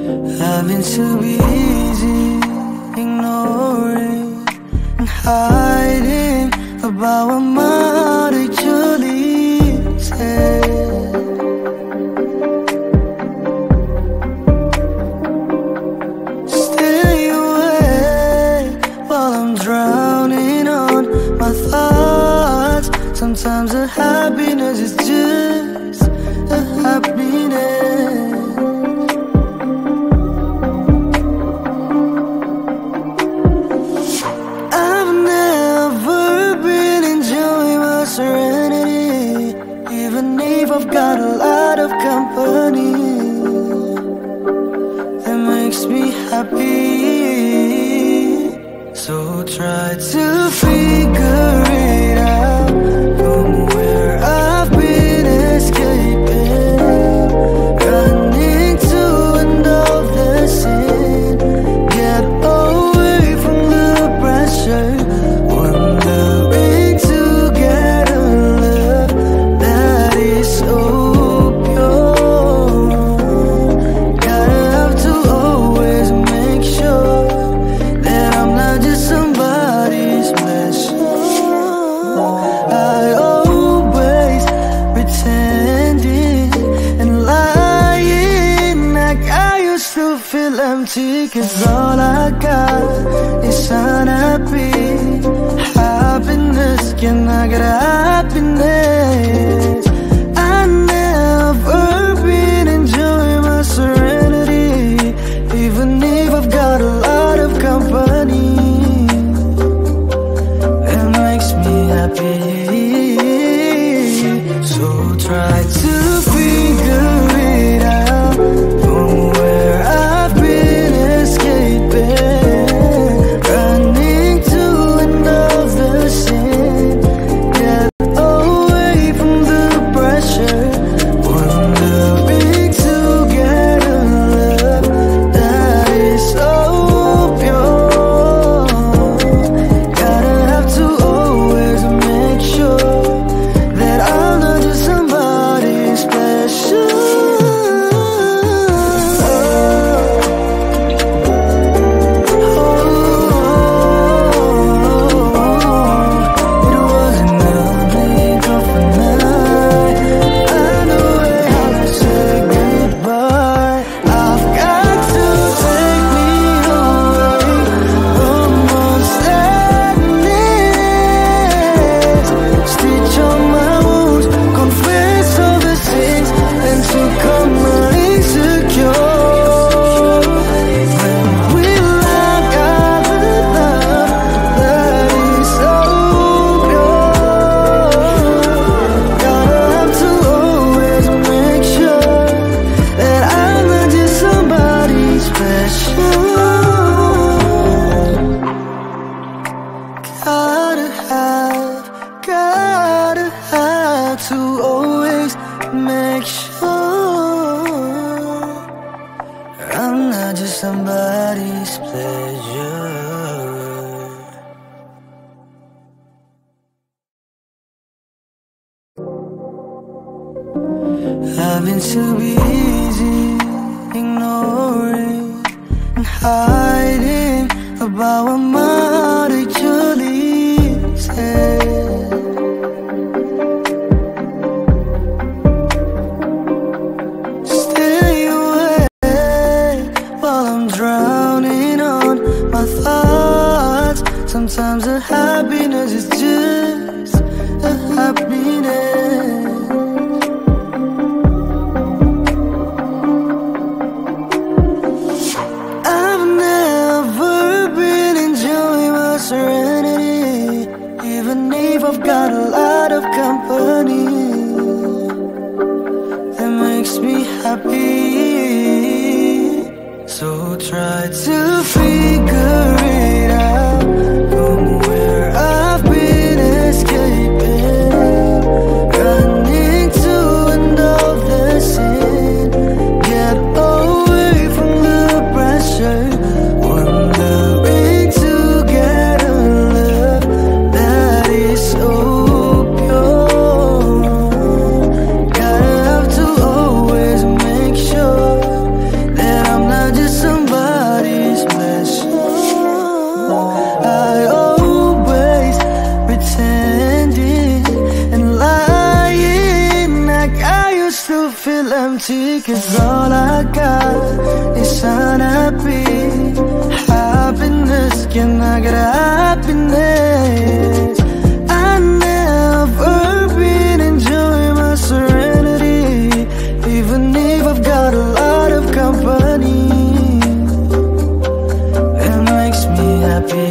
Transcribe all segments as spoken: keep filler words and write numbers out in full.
Having to be easy, ignoring and hiding about what might actually said. Stay away while I'm drowning on my thoughts. Sometimes a happiness is just a happiness. Serenity, even if I've got a lot of company that makes me happy. So try to figure it out from where I've been escaping, running to end of the scene, get away from the pressure, wondering to get a love that is so pure. Gotta have to always make sure that I'm not just somebody's pleasure. I always pretending and lying like I used to feel empty, 'cause all I got is unhappy happiness. Can I get happiness? I never been enjoying my serenity, even if I've got a lot of company that makes me happy. So try to figure it out from where I've been escaping, running to end of the scene, get away from the pressure, wondering to get a love that is so pure. Gotta have to always make sure that I'm not just somebody special. Gotta have, gotta have to always make sure I'm not just somebody's pleasure. Having to be easy, ignoring and hiding about what might actually said. Stay away while I'm drowning on my thoughts. Sometimes a happiness is just a happiness. Serenity, even if I've got a lot of company that makes me happy. So try to figure it out from where I've been escaping, running to end of the scene, get away from the pressure, wondering to get a love that is so pure. Gotta have to always make sure that I'm not just empty, 'cause all I got is serenity. Happiness, can I get happiness? I never been enjoying my serenity, even if I've got a lot of company. It makes me happy.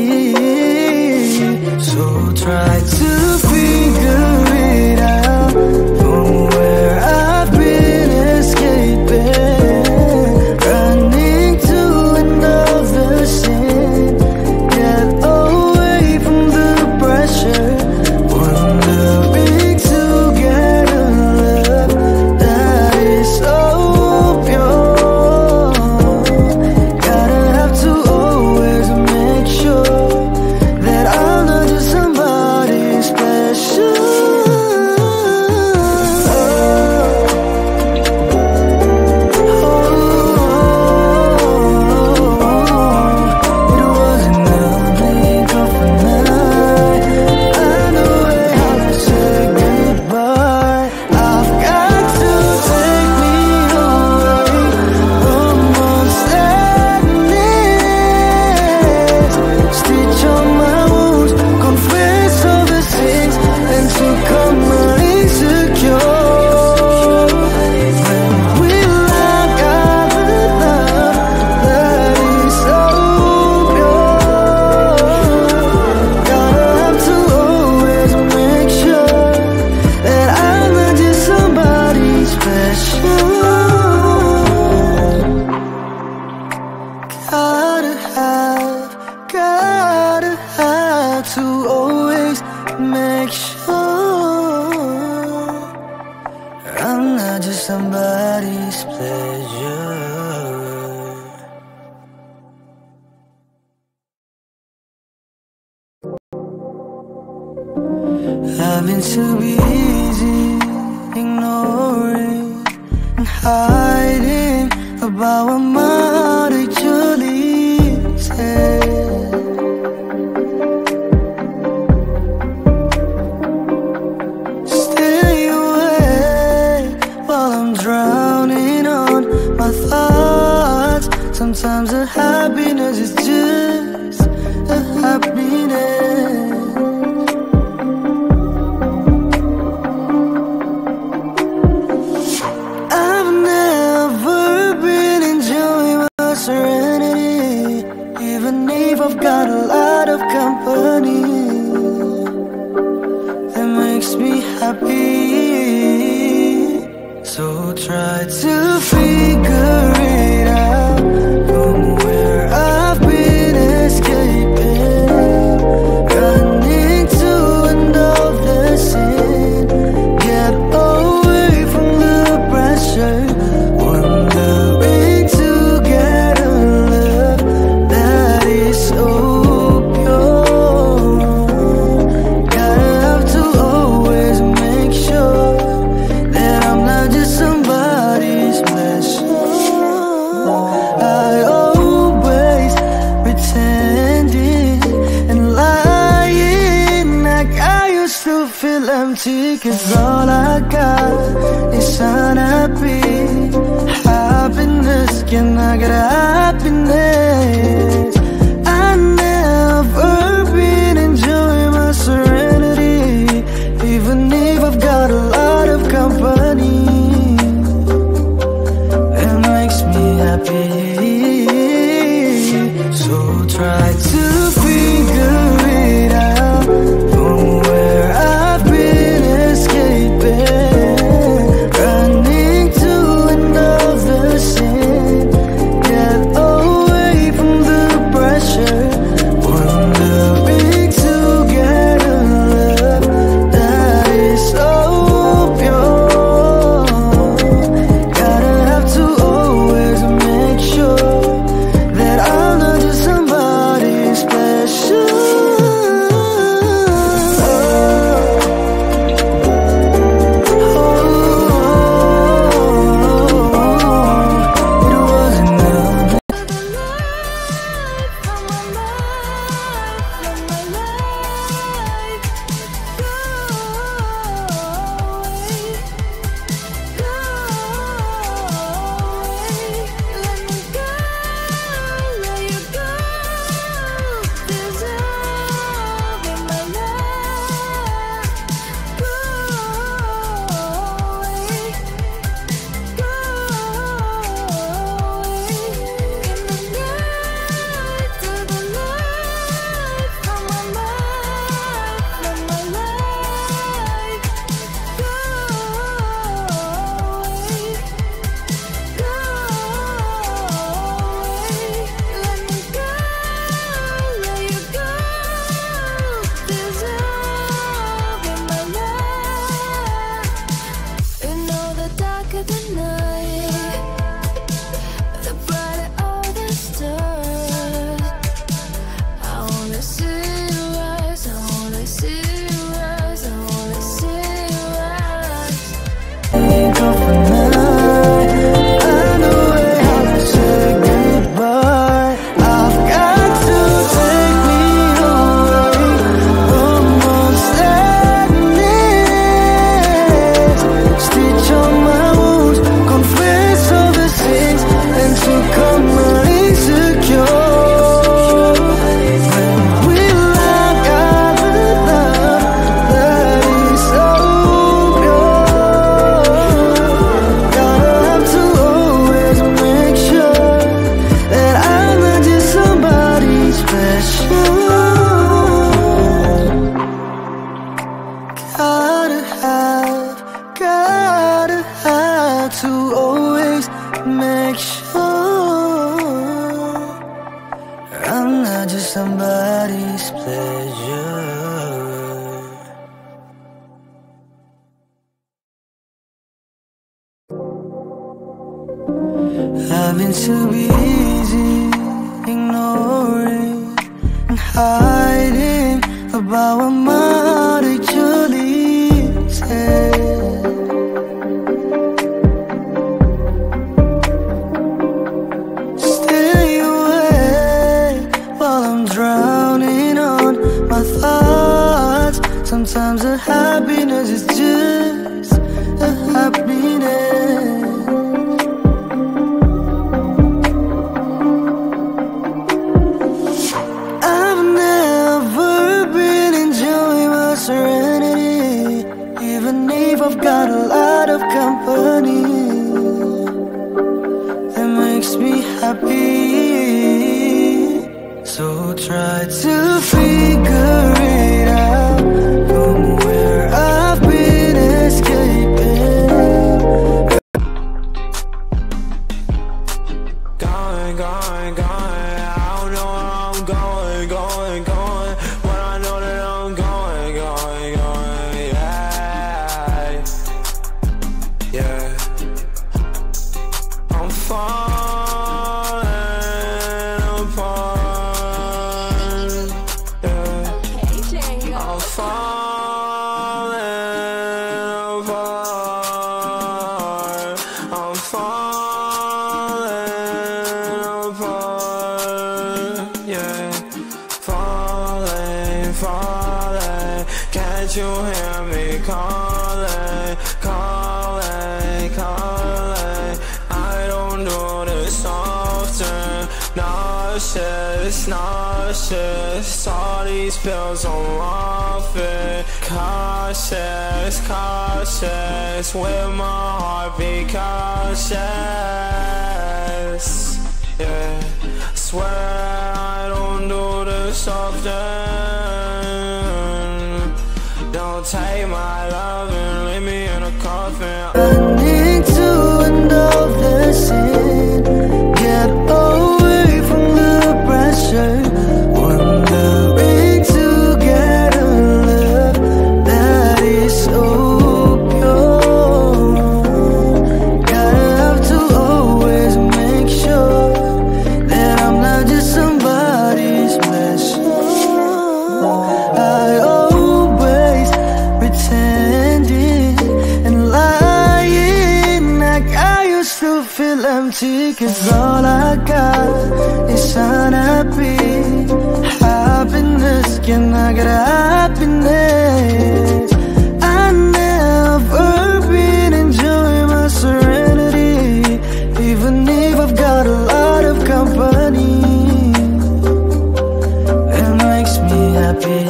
So try to figure it out from where I've been escaping, running to another sin. Get away from the pressure, wondering to get a love that is so pure. Gotta have to always make sure that I'm not just somebody special. Gotta have, gotta have to always make sure I'm not just somebody's pleasure. Having to be easy, ignoring and hiding about what my heart actually says. Stay away while I'm drowning on my thoughts. Sometimes the happiness is just a happiness. I've never been enjoying my serenity, even if I've got a lot of company. That makes me happy. So try to figure it out from where I've been escaping, running to another sin. Get away from the pressure, wondering to get a love that is so pure. Gotta have to always make sure that I'm not just somebody's special. I always pretending and lying like I used to feel empty, 'cause all I got is serenity. Happiness, can I get happiness? I never been enjoying my serenity, even if I've got a lot of company. It makes me happy. So try to figure it out from where I've been escaping, running to another sin. Get Having to be easy, ignoring and hiding about what my heart actually said. Stay away while I'm drowning on my thoughts. Sometimes a happiness is just a happiness. I've never been enjoying my serenity, even if I've got a lot of company that makes me happy. So try to figure it out from where I've been escaping. Going, going, going, I don't know where I'm going, going, going, but I know that I'm going, going, going, yeah, yeah. I'm falling apart, yeah. I'm falling apart, I'm falling apart, yeah. Falling, falling, can't you hear me calling, calling, calling? I don't do this often. Nauseous, nauseous, all these pills I'm off it. Cautious, cautious, with my heart be cautious, yeah. Swear I don't do this often. Don't take my love and leave me in a coffin. Running to end of the sin, get away from the pressure. Wondering to get a love that is so pure. Gotta have to always make sure that I'm not just somebody's pleasure. I always pretending and lying like I used to feel empty, cause all I got is unhappy happiness. Can I get happiness? I never been enjoying my serenity, even if I've got a lot of company that makes me happy.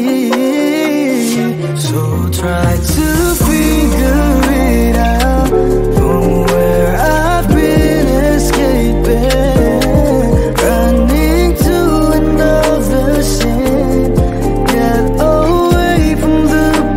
So try to figure it out from where I've been escaping. Running to another sin, get away from the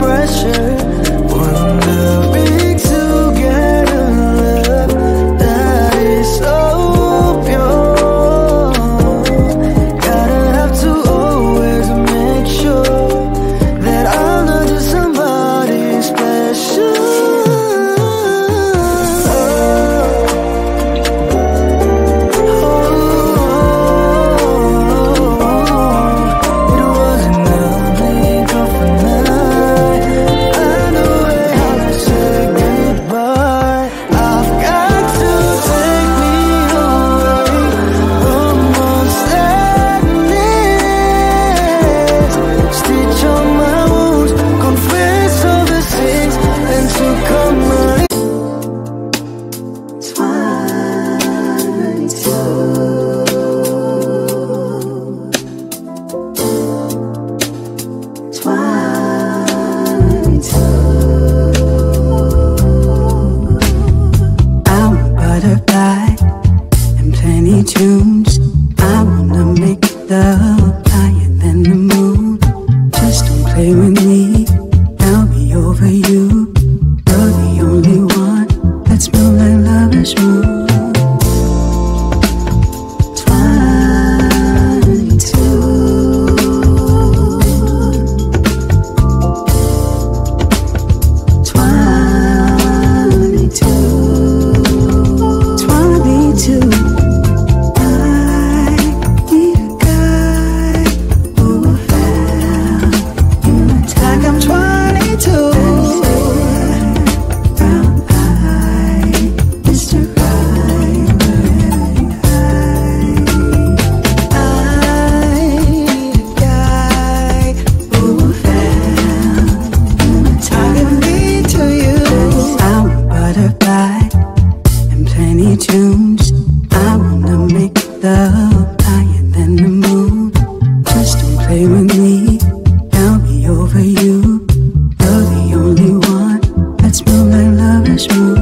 tunes. I wanna make love higher than the moon. Just don't play with me, I'll be over you. You're the only one. Let's move like lovers move.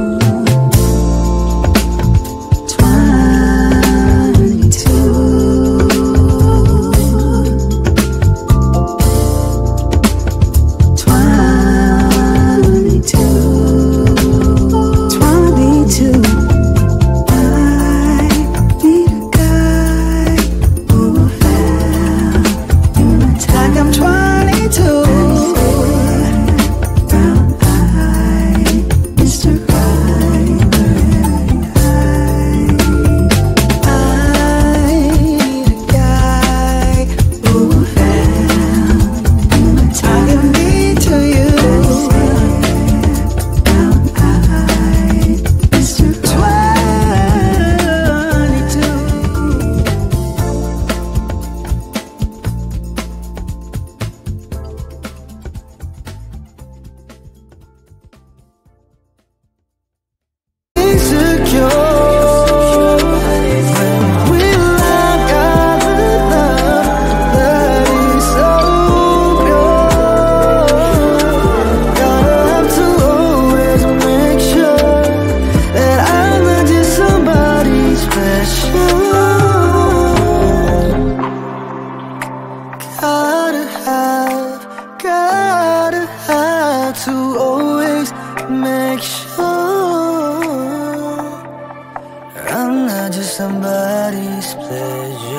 Somebody's pleasure.